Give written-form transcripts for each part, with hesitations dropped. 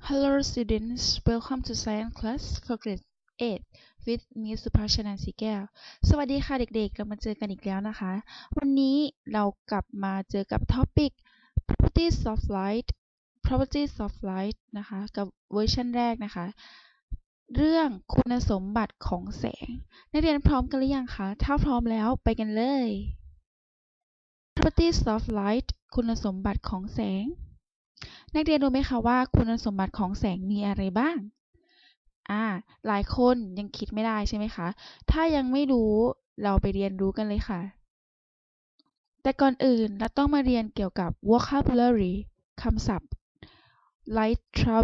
Hello students, welcome to Science class for grade 8 with Miss สุภาชนันท์ ศรีแก้ว สวัสดีค่ะเด็กๆ เรามาเจอกันอีกแล้วนะคะ วันนี้เรากลับมาเจอกับ topic properties of light นะคะกับเวอร์ชันแรกนะคะ เรื่องคุณสมบัติของแสง นักเรียนพร้อมกันหรือยังคะ ถ้าพร้อมแล้วไปกันเลย properties of light คุณสมบัติของแสงนักเรียนรู้ไหมคะว่าคุณสมบัติของแสงมีอะไรบ้าง หลายคนยังคิดไม่ได้ใช่ไหมคะ ถ้ายังไม่รู้เราไปเรียนรู้กันเลยค่ะ แต่ก่อนอื่นเราต้องมาเรียนเกี่ยวกับ vocabulary คำศัพท์ light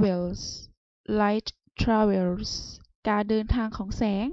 travels การเดินทางของแสง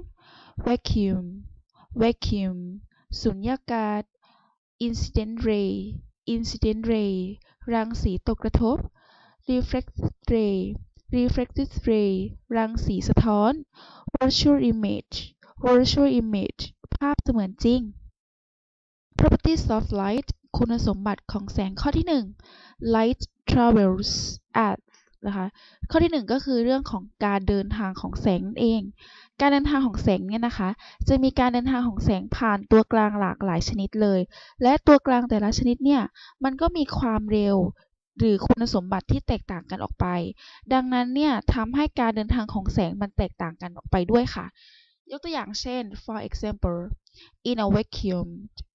vacuum สุญญากาศ incident ray รังสีตกกระทบ reflected ray รังสีสะท้อน virtual image ภาพเสมือนจริง properties of light คุณสมบัติของแสงข้อที่ 1 light travels at นะคะข้อที่ 1 ก็คือเรื่องของการเดินทางของแสงนั่นเองการเดินทางของแสงเนี่ยนะคะจะมีการเดินทางของแสงผ่านตัวกลางหลากหลายชนิดเลยและตัวกลางแต่ละชนิดเนี่ยมันก็มีความเร็วหรือคุณสมบัติที่แตกต่างกันออกไปดังนั้นเนี่ยทำให้การเดินทางของแสงมันแตกต่างกันออกไปด้วยค่ะยกตัวอย่างเช่น for example in a vacuum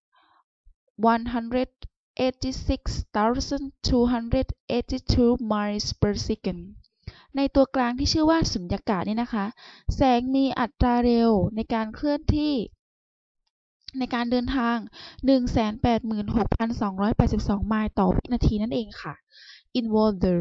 186,282 miles per second ในตัวกลางที่ชื่อว่าสุญญากาศนี่นะคะแสงมีอัตราเร็วในการเคลื่อนที่ในการเดินทาง 186,282 ไมล์ต่อวินาทีนั่นเองค่ะ in water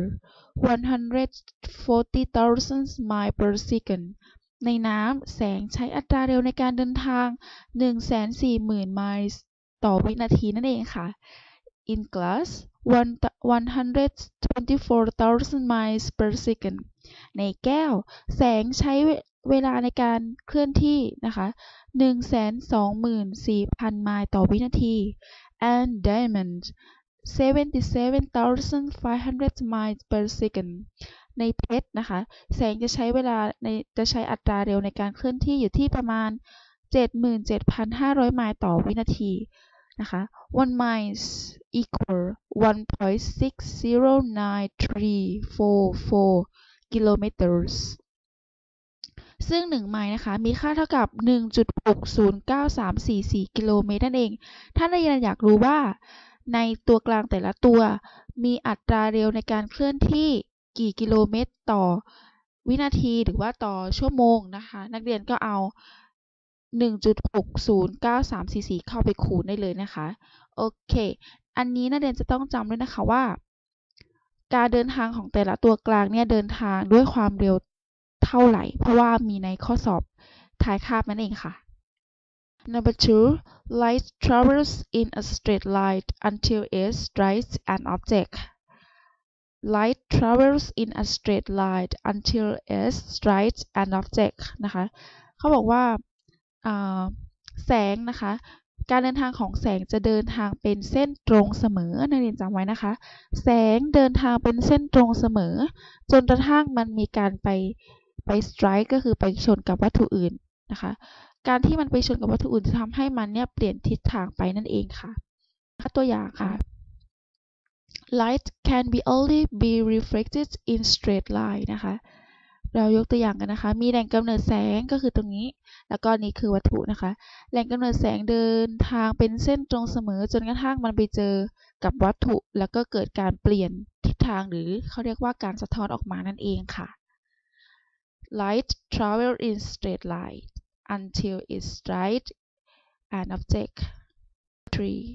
140,000 miles per second ในน้ำแสงใช้อัตราเร็วในการเดินทาง 140,000 ไมล์ต่อวินาทีนั่นเองค่ะ in glass 124,000 miles per second ในแก้วแสงใช้เวลาในการเคลื่อนที่นะคะ 124,000 ไมล์ต่อวินาที and diamond 77,500 miles per second ในเพชรนะคะแสงจะใช้อัตราเร็วในการเคลื่อนที่อยู่ที่ประมาณ 77,500 ไมล์ต่อวินาทีนะคะ1 miles equal 1.6093444 kilometers ซึ่ง1ไมล์นะคะมีค่าเท่ากับ 1.6093444 กิโลเมตรนั่นเองถ้านักเรียนอยากรู้ว่าในตัวกลางแต่ละตัวมีอัตราเร็วในการเคลื่อนที่กี่กิโลเมตรต่อวินาทีหรือว่าต่อชั่วโมงนะคะนักเรียนก็เอา 1.6093444 เข้าไปคูณได้เลยนะคะโอเคอันนี้นักเรียนจะต้องจำด้วยนะคะว่าการเดินทางของแต่ละตัวกลางเนี่ยเดินทางด้วยความเร็วเท่าไหร่เพราะว่ามีในข้อสอบท้ายคาบนั่นเองค่ะ Number 2 light travels in a straight line until it strikes an object light travels in a straight line until it strikes an object นะคะเขาบอกว่าแสงนะคะการเดินทางของแสงจะเดินทางเป็นเส้นตรงเสมอนักเรียนจำไว้นะคะแสงเดินทางเป็นเส้นตรงเสมอจนกระทั่งมันมีการไป strike ก็คือไปชนกับวัตถุอื่นนะคะการที่มันไปชนกับวัตถุอื่นจะทำให้มันเนี่ยเปลี่ยนทิศทางไปนั่นเองค่ะตัวอย่างค่ะ light can only be reflected in straight line นะคะเรายกตัวอย่างกันนะคะมีแหล่งกำเนิดแสงก็คือตรงนี้แล้วก็นี่คือวัตถุนะคะแหล่งกำเนิดแสงเดินทางเป็นเส้นตรงเสมอจนกระทั่งมันไปเจอกับวัตถุแล้วก็เกิดการเปลี่ยนทิศทางหรือเขาเรียกว่าการสะท้อนออกมานั่นเองค่ะ light travels in straight line until it strikes an object 3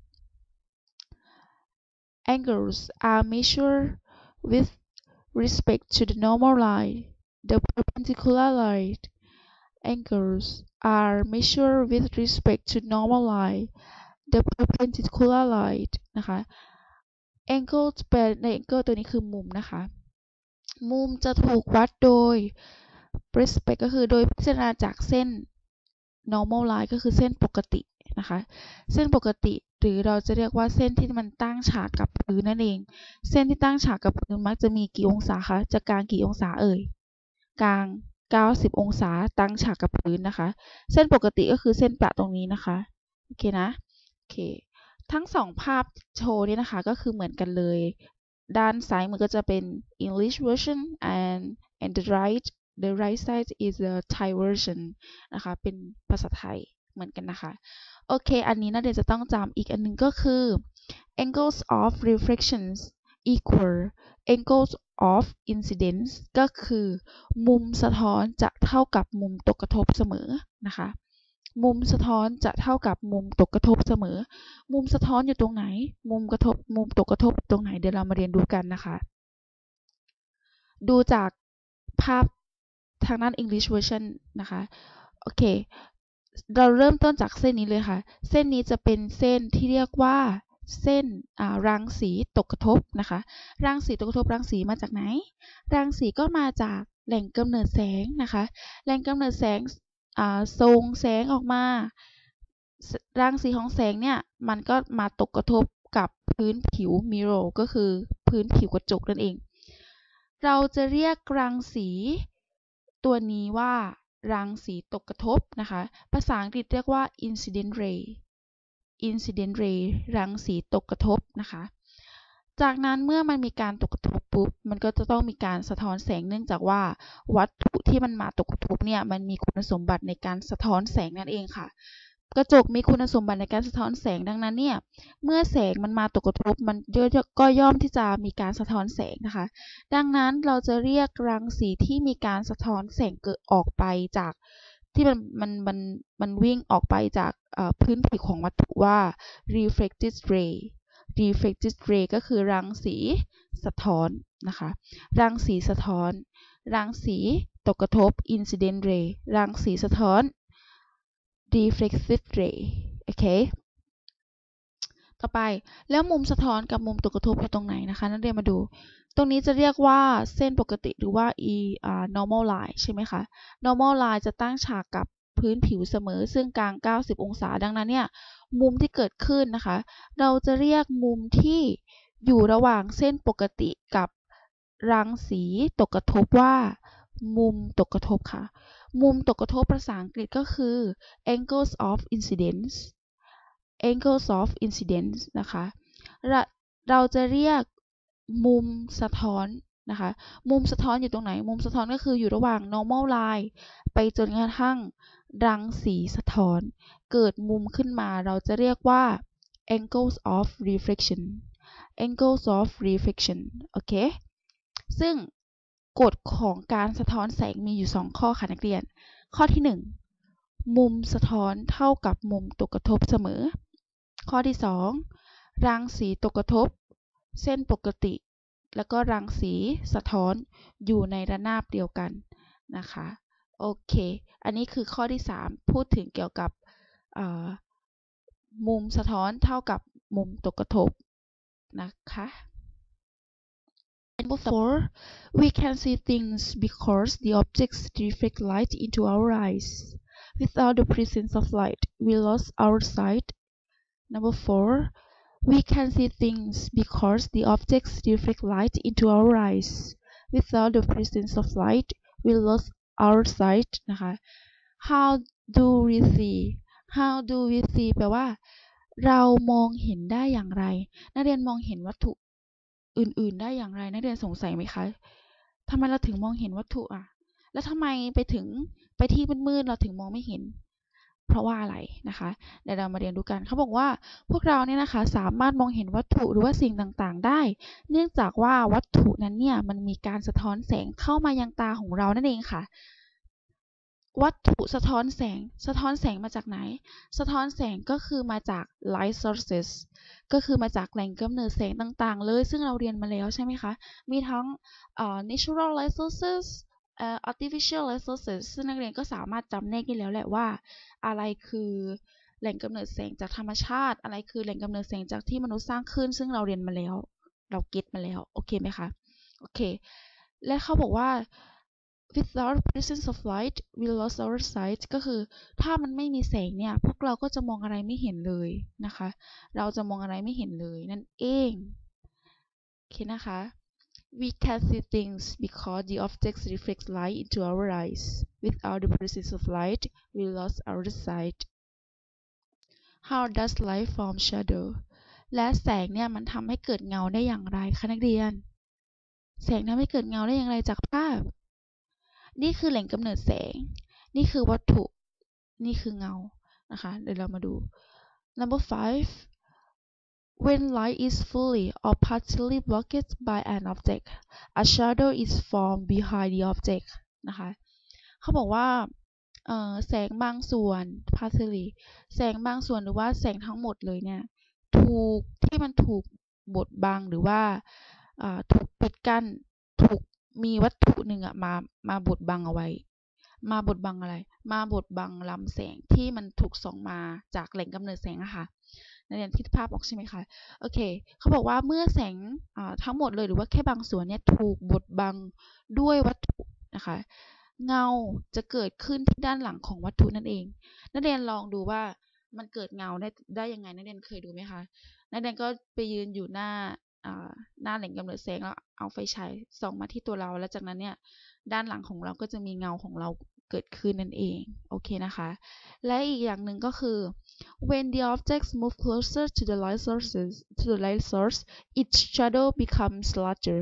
angles are measured with respect to the normal line the perpendicular line angles are measured with respect to normal line the perpendicular line นะคะ angle แปลใน angle ตัวนี้คือมุมนะคะมุมจะถูกวัดโดย respect ก็คือโดยพิจารณาจากเส้น normal line ก็คือเส้นปกตินะคะเส้นปกติหรือเราจะเรียกว่าเส้นที่มันตั้งฉากกับพื้นนั่นเองเส้นที่ตั้งฉากกับพื้นมักจะมีกี่องศาคะจะกางกี่องศาเอ่ยกาง90องศาตั้งฉากกับพื้นนะคะเส้นปกติก็คือเส้นประตรงนี้นะคะโอเคนะโอเคทั้ง2ภาพโชว์นี่นะคะก็คือเหมือนกันเลยด้านซ้ายมือก็จะเป็น English version and the right side is the Thai version นะคะเป็นภาษาไทยเหมือนกันนะคะโอเคอันนี้นักเรียนจะต้องจำอีกอันนึงก็คือ angles of reflections equal angles of incidence ก็คือมุมสะท้อนจะเท่ากับมุมตกกระทบเสมอนะคะมุมสะท้อนจะเท่ากับมุมตกกระทบเสมอมุมสะท้อนอยู่ตรงไหนมุมตกกระทบตรงไหนเดี๋ยวเรามาเรียนรู้กันนะคะดูจากภาพทางด้าน English version นะคะโอเคเราเริ่มต้นจากเส้นนี้เลยค่ะเส้นนี้จะเป็นเส้นที่เรียกว่าเส้นรังสีตกกระทบนะคะรังสีตกกระทบรังสีมาจากไหนรังสีก็มาจากแหล่งกำเนิดแสงนะคะแหล่งกำเนิดแสงส่งแสงออกมารังสีของแสงเนี่ยมันก็มาตกกระทบกับพื้นผิว mirror ก็คือพื้นผิวกระจกนั่นเองเราจะเรียกรังสีตัวนี้ว่ารังสีตกกระทบนะคะภาษาอังกฤษเรียกว่า incident ray รังสีตกกระทบนะคะจากนั้นเมื่อมันมีการตกกระทบปุ๊บมันก็จะต้องมีการสะท้อนแสงเนื่องจากว่าวัตถุที่มันมาตกกระทบเนี่ยมันมีคุณสมบัติในการสะท้อนแสงนั่นเองค่ะกระจกมีคุณสมบัติในการสะท้อนแสงดังนั้นเนี่ยเมื่อแสงมันมาตกกระทบมันก็ย่อมที่จะมีการสะท้อนแสงนะคะดังนั้นเราจะเรียกรังสีที่มีการสะท้อนแสงเกิดออกไปจากที่มันวิ่งออกไปจากพื้นผิวของวัตถุว่า reflected ray ก็คือรังสีสะท้อนนะคะรังสีสะท้อนรังสีตกกระทบ incident ray รังสีสะท้อน reflected ray โอเคต่อไปแล้วมุมสะท้อนกับมุมตกกระทบอยู่ตรงไหนนะคะนักเรียนมาดูตรงนี้จะเรียกว่าเส้นปกติหรือว่า normal line ใช่ไหมคะ normal line จะตั้งฉากกับพื้นผิวเสมอซึ่งกลาง90องศาดังนั้นเนี่ยมุมที่เกิดขึ้นนะคะเราจะเรียกมุมที่อยู่ระหว่างเส้นปกติกับรังสีตกกระทบว่ามุมตกกระทบค่ะมุมตกกระทบภาษาอังกฤษก็คือ angles of incidence นะคะเราจะเรียกมุมสะท้อนนะคะมุมสะท้อนอยู่ตรงไหนมุมสะท้อนก็คืออยู่ระหว่าง normal line ไปจนกระทั่งรังสีสะท้อนเกิดมุมขึ้นมาเราจะเรียกว่า angles of reflection โอเคซึ่งกฎของการสะท้อนแสงมีอยู่2ข้อค่ะนักเรียนข้อที่1มุมสะท้อนเท่ากับมุมตกกระทบเสมอข้อที่2รังสีตกกระทบเส้นปกติแล้วก็รังสีสะท้อนอยู่ในระนาบเดียวกันนะคะโอเคอันนี้คือข้อที่3พูดถึงเกี่ยวกับมุมสะท้อนเท่ากับมุมตกกระทบนะคะ Number 4 we can see things because the objects reflect light into our eyes. Without the presence of light, we lose our sight. Number 4 we can see things because the objects reflect light into our eyes. Without the presence of light, we lose our sight นะคะ How do we see แปลว่าเรามองเห็นได้อย่างไรนักเรียนมองเห็นวัตถุอื่นๆได้อย่างไรนักเรียนสงสัยไหมคะทำไมเราถึงมองเห็นวัตถุแล้วทำไมไปที่มืดๆเราถึงมองไม่เห็นเพราะว่าอะไรนะคะเดี๋ยวเรามาเรียนดูกันเขาบอกว่าพวกเราเนี่ยนะคะสามารถมองเห็นวัตถุหรือว่าสิ่งต่างๆได้เนื่องจากว่าวัตถุนั้นเนี่ยมันมีการสะท้อนแสงเข้ามายังตาของเรานั่นเองค่ะวัตถุสะท้อนแสงมาจากไหนสะท้อนแสงก็คือมาจาก light sources ก็คือมาจากแหล่งกำเนิดแสงต่างๆเลยซึ่งเราเรียนมาแล้วใช่ไหมคะมีทั้งnatural light sources artificial light sources ซึ่งนักเรียนก็สามารถจำแนกได้แล้วแหละว่าอะไรคือแหล่งกำเนิดแสงจากธรรมชาติอะไรคือแหล่งกำเนิดแสงจากที่มนุษย์สร้างขึ้นซึ่งเราเรียนมาแล้วเราเก็ตมาแล้วโอเคไหมคะโอเคและเขาบอกว่า without presence of light we lost our sight ก็คือถ้ามันไม่มีแสงเนี่ยพวกเราก็จะมองอะไรไม่เห็นเลยนะคะเราจะมองอะไรไม่เห็นเลยนั่นเองโอเคนะคะ we can see things because the objects reflect light into our eyes without the presence of light we lost our sight how does light form shadow และแสงเนี่ยมันทำให้เกิดเงาได้อย่างไรคะนักเรียนแสงทำให้เกิดเงาได้อย่างไรจากภาพนี่คือแหล่งกำเนิดแสงนี่คือวัตถุนี่คือเงานะคะเดี๋ยวเรามาดู number 5 when light is fully or partially blocked by an object a shadow is formed behind the object นะคะเขาบอกว่าแสงบางส่วน partially แสงบางส่วนหรือว่าแสงทั้งหมดเลยเนี่ยที่มันถูกบดบังหรือว่าถูกปิดกั้นถูกมีวัตถุหนึ่งมาบดบังเอาไว้มาบดบังอะไรมาบดบังลำแสงที่มันถูกส่องมาจากแหล่งกำเนิดแสงอะค่ะนักเรียนคิดภาพออกใช่ไหมคะโอเคเขาบอกว่าเมื่อแสงทั้งหมดเลยหรือว่าแค่บางส่วนเนี่ยถูกบดบังด้วยวัตถุนะคะเงาจะเกิดขึ้นที่ด้านหลังของวัตถุนั่นเองนักเรียนลองดูว่ามันเกิดเงาได้ยังไงนักเรียนเคยดูไหมคะนักเรียนก็ไปยืนอยู่หน้าแหล่งกำเนิดแสงแล้วเอาไฟฉายส่องมาที่ตัวเราแล้วจากนั้นเนี่ยด้านหลังของเราก็จะมีเงาของเราเกิดขึ้นนั่นเองโอเคนะคะและอีกอย่างหนึ่งก็คือ when the objects move closer to the light source its shadow becomes larger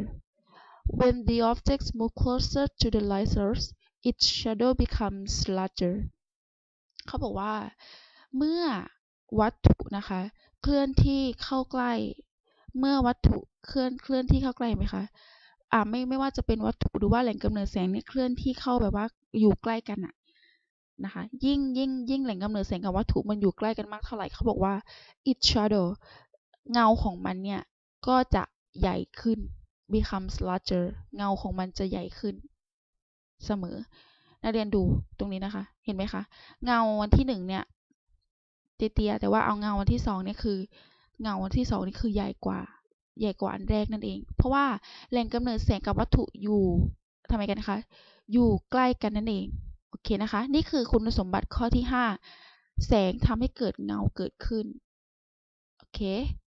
when the objects move closer to the light source its shadow becomes larger เขาบอกว่าเมื่อวัตถุนะคะเคลื่อนที่เข้าใกล้เมื่อวัตถุเคลื่อนที่เข้าใกล้ไหมคะไม่ว่าจะเป็นวัตถุหรือว่าแหล่งกำเนิดแสงเนี่ยเคลื่อนที่เข้าแบบว่าอยู่ใกล้กันอะนะคะยิ่งแหล่งกำเนิดแสงกับวัตถุมันอยู่ใกล้กันมากเท่าไหร่เขาบอกว่า its shadow เงาของมันเนี่ยก็จะใหญ่ขึ้น becomes larger เงาของมันจะใหญ่ขึ้นเสมอนักเรียนดูตรงนี้นะคะเห็นไหมคะเงาวันที่1เนี่ยเตี้ยแต่ว่าเอาเงาวันที่2เนี่ยคือเงาวันที่2นี่คือใหญ่กว่าอันแรกนั่นเองเพราะว่าแหล่งกำเนิดแสงกับวัตถุอยู่ทำไมกันคะอยู่ใกล้กันนั่นเองโอเคนะคะนี่คือคุณสมบัติข้อที่5แสงทำให้เกิดเงาเกิดขึ้นโอเค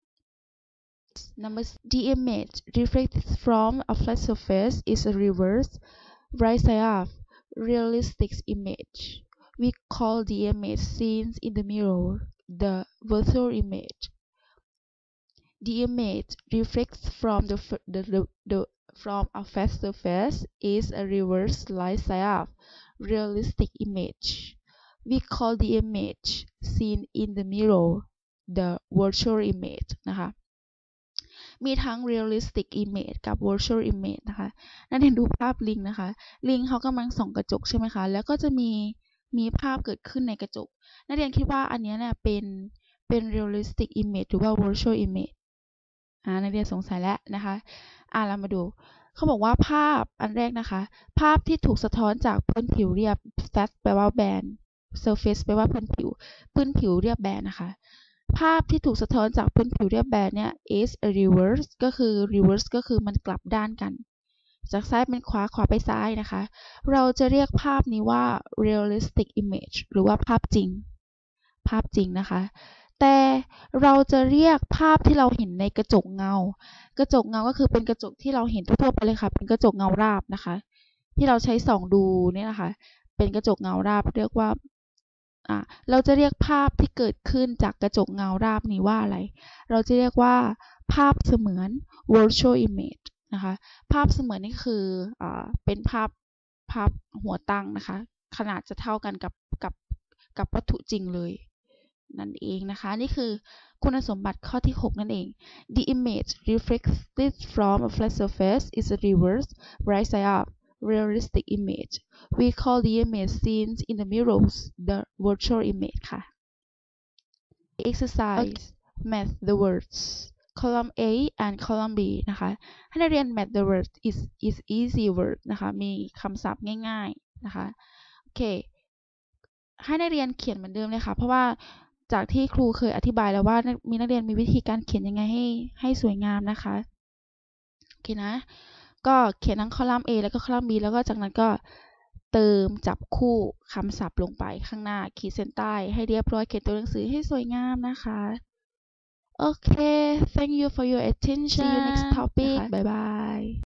Number the image reflected from a flat surface is a reverse right side up realistic image we call the image seen in the mirror the virtual image the image reflects from from a flat surface is a reverse right side up realistic image we call the image seen in the mirror the virtual image นะคะมีทั้ง realistic image กับ virtual image นะคะนักเรียนดูภาพลิงนะคะลิงเขากำลังส่องกระจกใช่ไหมคะแล้วก็จะมีภาพเกิดขึ้นในกระจกนักเรียนคิดว่าอันนี้เนี่ยเป็น realistic image หรือว่า virtual image นักเรียนสงสัยแล้วนะคะเรามาดูเขาบอกว่าภาพอันแรกนะคะภาพที่ถูกสะท้อนจากพื้นผิวเรียบ flat แปลว่าแบน surface แปลว่าพื้นผิวเรียบแบนนะคะภาพที่ถูกสะท้อนจากพื้นผิวเรียบแบนเนี่ย is a reverse ก็คือมันกลับด้านกันจากซ้ายเป็นขวาไปซ้ายนะคะเราจะเรียกภาพนี้ว่า realistic image หรือว่าภาพจริงนะคะแต่เราจะเรียกภาพที่เราเห็นในกระจกเงาก็คือเป็นกระจกที่เราเห็นทั่วไปเลยค่ะเป็นกระจกเงาราบนะคะที่เราใช้ส่องดูเนี่ยนะคะเป็นกระจกเงาราบเรียกว่าเราจะเรียกภาพที่เกิดขึ้นจากกระจกเงาราบนี้ว่าอะไรเราจะเรียกว่าภาพเสมือน virtual image นะคะภาพเสมือนนี่คือเป็นภาพหัวตั้งนะคะขนาดจะเท่ากันกับวัตถุจริงเลยนั่นเองนะคะนี่คือคุณสมบัติข้อที่6นั่นเอง The image reflected from a flat surface is a reverse right side up realistic image we call the image seen in the mirrors the virtual image ค่ะ exercise match the words column A and column B นะคะให้นักเรียน match the words is easy word นะคะมีคำศัพท์ง่ายๆนะคะโอเคให้นักเรียนเขียนเหมือนเดิมเลยค่ะเพราะว่าจากที่ครูเคยอธิบายแล้วว่ามีนักเรียนมีวิธีการเขียนยังไงให้สวยงามนะคะโอเคนะก็เขียนทั้งคอลัมน์ A แล้วก็คอลัมน์ B แล้วก็จากนั้นก็เติมจับคู่คำศัพท์ลงไปข้างหน้าขีดเส้นใต้ให้เรียบร้อยเขียนตัวหนังสือให้สวยงามนะคะโอเค thank you for your attention see you next topic บ๊ายบาย